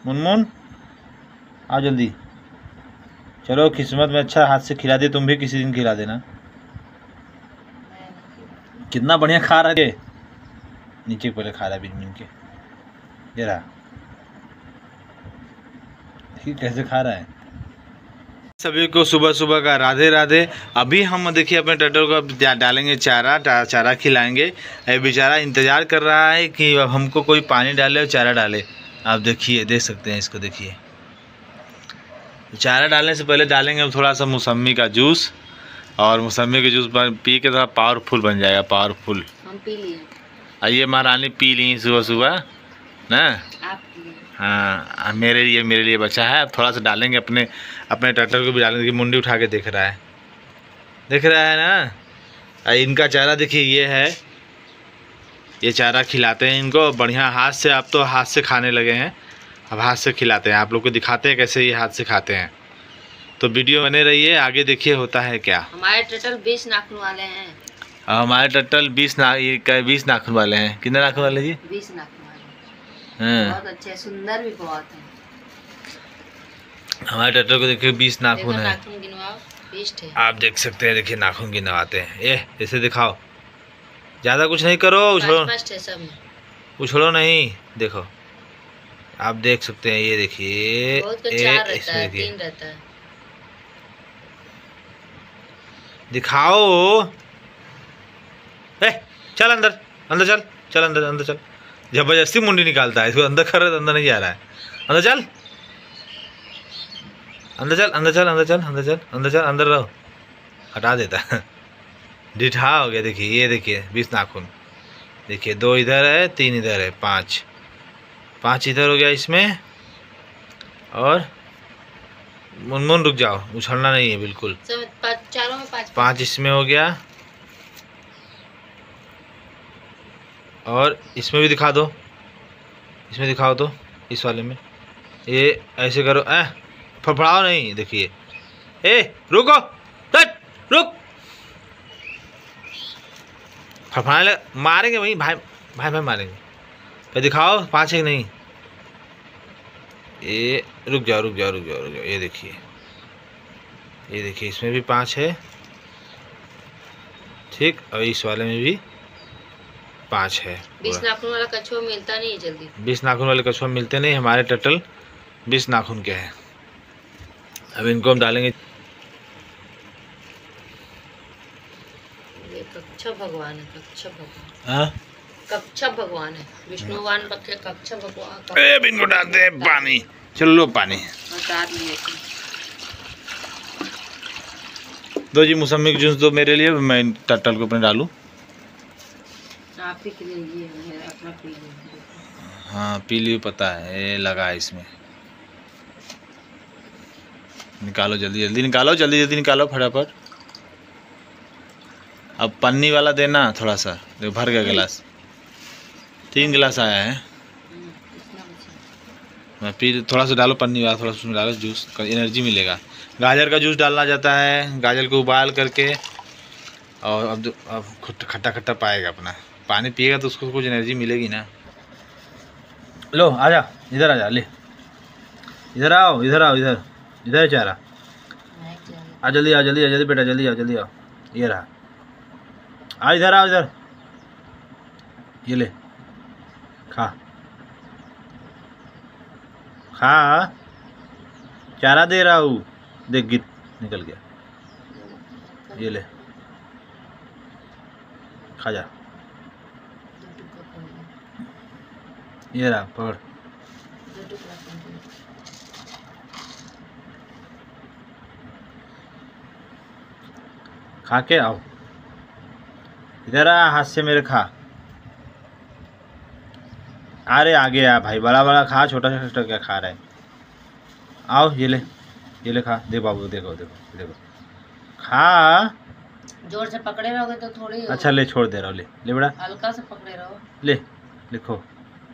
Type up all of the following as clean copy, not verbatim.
मुनमुन आओ जल्दी। चलो किस्मत में अच्छा हाथ से खिला दे, तुम भी किसी दिन खिला देना। कितना बढ़िया खा रहा है, नीचे पहले खा रहा है बिन बिन के, जरा ठीक कैसे खा रहा है। सभी को सुबह सुबह का राधे राधे। अभी हम देखिए अपने टर्टल को अब डालेंगे चारा, चारा खिलाएंगे। ये बेचारा इंतज़ार कर रहा है कि अब हमको कोई पानी डाले और चारा डाले। आप देखिए, देख सकते हैं इसको, देखिए चारा डालने से पहले डालेंगे हम थोड़ा सा मौसम्मी का जूस, और मौसम्मी के जूस पी के थोड़ा पावरफुल बन जाएगा, पावरफुल। हम पी लिए। आइए महारानी पी ली सुबह सुबह ना। हाँ मेरे लिए बचा है। अब थोड़ा सा डालेंगे, अपने टर्टल को भी डालेंगे। मुंडी उठा के देख रहा है, देख रहा है ना। इनका चारा देखिए, ये है, ये चारा खिलाते हैं इनको बढ़िया हाथ से। आप तो हाथ से खाने लगे हैं, अब हाथ से खिलाते हैं। आप लोग को दिखाते हैं कैसे ये हाथ से खाते हैं। तो वीडियो बने रहिए, आगे देखिए होता है क्या। हमारे टर्टल 20 नाखून वाले हैं। हमारे टर्टल 20 नाखून वाले हैं। कितने नाखून वाले जी? 20 नाखून वाले। हाँ, बहुत अच्छे, सुंदर भी बहुत है। हमारे टर्टल को देखिए 20 नाखून है। नाखून गिनवाओ, 20 है। आप देख सकते हैं, देखिए नाखून गिनवाते हैं। ये ऐसे दिखाओ, ज़्यादा कुछ नहीं करो, उछलो, उछलो नहीं। देखो आप देख सकते हैं, ये देखिए, इसमें देखिए, 3 रहता है। दिखाओ। चल अंदर, अंदर चल, चल अंदर, अंदर चल। जबरदस्ती मुंडी निकालता है, इसको अंदर कर रहा है तो अंदर नहीं जा रहा है। अंदर चल, अंदर चल, अंदर चल, अंदर चल, अंदर चल, अंदर चल, अंदर रहो। हटा देता है, डिठा हो गया। देखिए, ये देखिए 20 नाखून। देखिए 2 इधर है, 3 इधर है, 5 इधर हो गया इसमें। और मुनमुन रुक जाओ, उछलना नहीं है बिल्कुल। चारों में 5 इसमें हो गया, और इसमें भी दिखा दो, इसमें दिखाओ तो, इस वाले में। ये ऐसे करो, फड़फड़ाओ नहीं। देखिए, रुको, रुक, फड़फड़ाने मारेंगे वहीं, भाई भाई भाई मारेंगे। तो दिखाओ 5 है नहीं। ये रुक जाओ, रुक जाओ, रुक जाओ, रुक जाओ। ये देखिए, ये देखिए, इसमें भी 5 है, ठीक। और इस वाले में भी 5 है। 20 नाखून वाला कछुआ मिलता नहीं है जल्दी। 20 नाखून वाले कछुआ मिलते नहीं, हमारे टर्टल 20 नाखून के हैं। अब इनको हम डालेंगे। ये कच्छप भगवान है, कच्छप भगवान। हाँ, कच्छप भगवान है, विष्णु भगवान पक्के कच्छप भगवान। अब इनको डालते हैं पानी। चलो लो पानी दो जी। मौसमी का जूस दो मेरे लिए, मैं टर्टल को अपने डालूं। आप ही के लिए ये अपना पी लीजिए। हाँ पी लियो, पता है ये लगा है इसमें। निकालो जल्दी जल्दी, निकालो जल्दी जल्दी, निकालो फटाफट। अब पन्नी वाला देना थोड़ा सा। देखो भर गया गिलास, 3 गिलास आया है। मैं पी, थोड़ा सा डालो पन्नी वाला, थोड़ा सा उसमें डालो, जूस का एनर्जी मिलेगा। गाजर का जूस डालना जाता है, गाजर को उबाल करके। और अब खट्टा खट्टा पाएगा अपना, पानी पिएगा तो उसको कुछ एनर्जी मिलेगी ना। लो आजा, इधर आजा, ले इधर आओ, इधर आओ, इधर इधर चारा। आ जल्दी, आ जल्दी, आ जल्दी बेटा, जल्दी आओ, जल्दी आओ। ये रहा, आ इधर आओ, इधर ये ले, खा खा, चारा दे रहा हूँ। देख गिर निकल गया, ये ले खा जा। ये रहा, पकड़। खा के आओ, इधर आ, हाथ से मेरे खा। अरे आगे आ भाई, बड़ा बड़ा खा, छोटा छोटा क्या खा रहा है। आओ ये ले, ये ले खा। दे बाबू, देखो देखो देखो, खा। जोर से पकड़े रहोगे तो थोड़ी। अच्छा ले, छोड़ दे रहा हूँ, ले ले बड़ा, हल्का से पकड़े रहो। ले लिखो,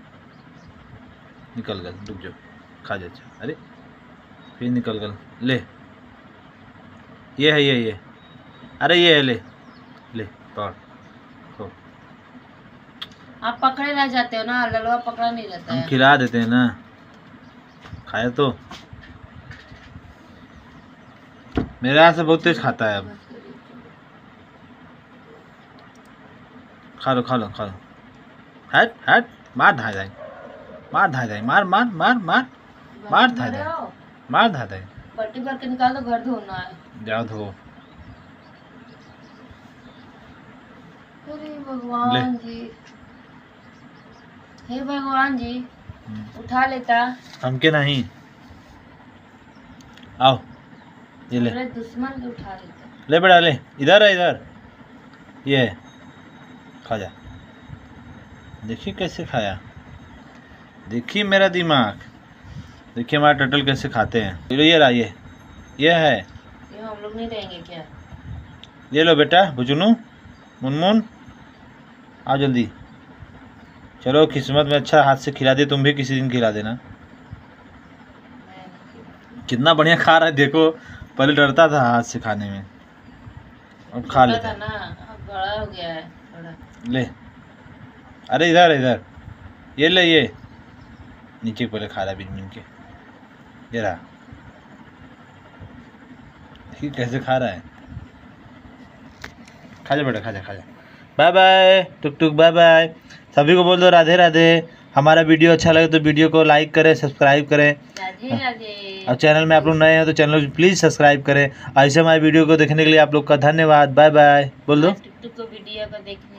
निकल गल, रुक जाओ, खा जा। अरे फिर निकल गल, ले ये है, ये अरे ये है, ले ले पकड़। आप पकड़े रह जाते हो ना, ललवा पकड़ा नहीं रहता है। हम खिला देते हैं ना। खाया तो मेरे यहाँ से बहुत तेज खाता है अब। खा लो खा लो खा लो। हट हट, मार धाय धाय, मार धाय धाय, मार मार मार मार मार धाय धाय, मार धाय धाय। पट्टी भर के निकाल दो, घर धोना है। जाओ धो। अरे भगवान जी, हे भगवान जी, उठा लेता। हमके नहीं, आओ ये ले, मेरे दुश्मन को उठा लेता। ले बेटा ले, इधर है इधर, ये है, खा जा। देखिए कैसे खाया, देखिए मेरा दिमाग, देखिए हमारा टर्टल कैसे खाते हैं। ये रहा, ये है। ये हम लोग नहीं रहेंगे क्या? ये लो बेटा बुजुनू, मुनमुन आओ जल्दी। चलो किस्मत में अच्छा हाथ से खिला दे, तुम भी किसी दिन खिला देना। कितना बढ़िया खा रहा है देखो, पहले डरता था हाथ से खाने में, अब खा लेता ना, अब बड़ा हो गया है थोड़ा। ले, अरे इधर इधर, ये ले, ये नीचे पहले खा रहा है बिन बिन के, ये रहा, ठीक कैसे खा रहा है। खा जा बेटा, खा जा खा जा। बाय बाय टुक टुक, बाय बाय। सभी को बोल दो राधे राधे। हमारा वीडियो अच्छा लगे तो वीडियो को लाइक करें, सब्सक्राइब करें। राधे राधे। और चैनल में आप लोग नए हैं तो चैनल को प्लीज़ सब्सक्राइब करें। ऐसे हमारे वीडियो को देखने के लिए आप लोग का धन्यवाद। बाय बाय बोल दो। टुक टुक को वीडियो को देखने